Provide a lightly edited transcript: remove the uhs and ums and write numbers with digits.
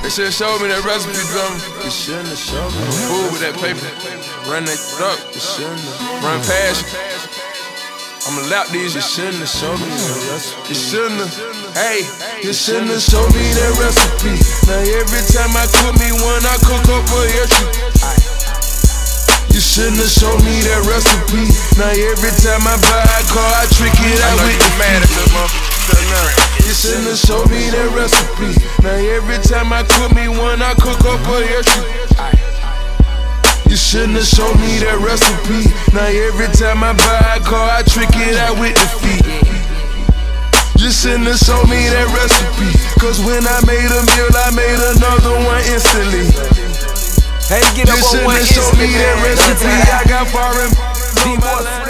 They should've showed me that recipe, drummer. You shouldn't have showed me. Fool with that paper. Run that up. You shouldn't have. Run past you. I'ma lap these. You shouldn't have showed me that recipe. You shouldn't have. Hey, you shouldn't have showed me that recipe. Now every time I cook me one, I cook up a issue. You shouldn't have showed me that recipe. Now every time I buy a car, I trick it out with the mad at the motherfucker. You shouldn't have showed me that recipe. Now every time I cook me one, I cook up a issue. You shouldn't have showed me that recipe. Now every time I buy a car, I trick it out with the feet. You shouldn't have showed me that recipe. Cause when I made a meal, I made another one instantly. Hey, get up you on one shouldn't have showed me that recipe. I got foreign.